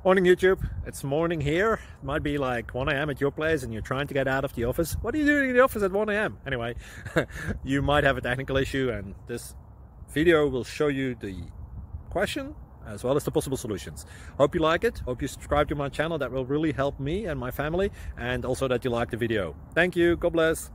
Morning YouTube, it's morning here. It might be like 1 a.m. at your place and you're trying to get out of the office. What are you doing in the office at 1 a.m? Anyway, you might have a technical issue and this video will show you the question as well as the possible solutions. Hope you like it, hope you subscribe to my channel. That will really help me and my family, and also that you like the video. Thank you, God bless.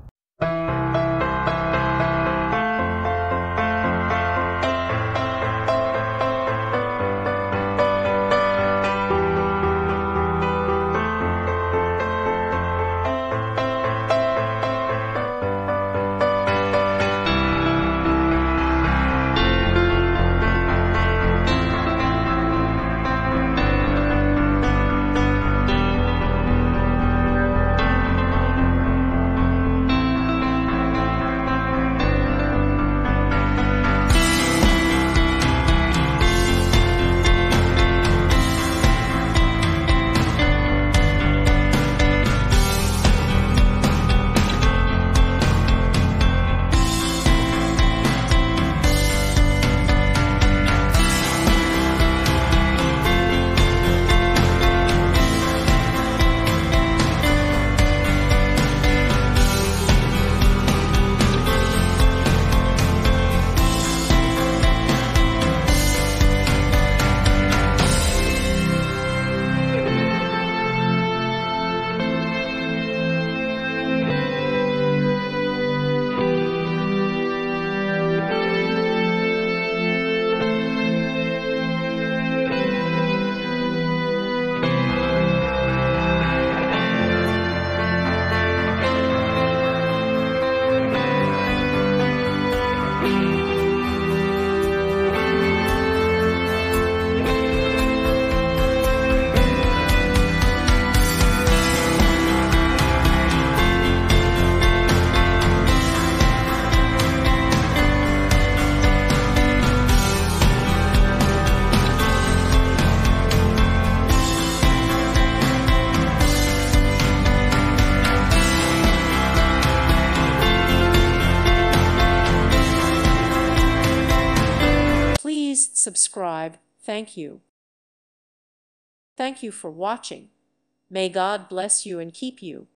Please subscribe. Thank you. Thank you for watching. May God bless you and keep you.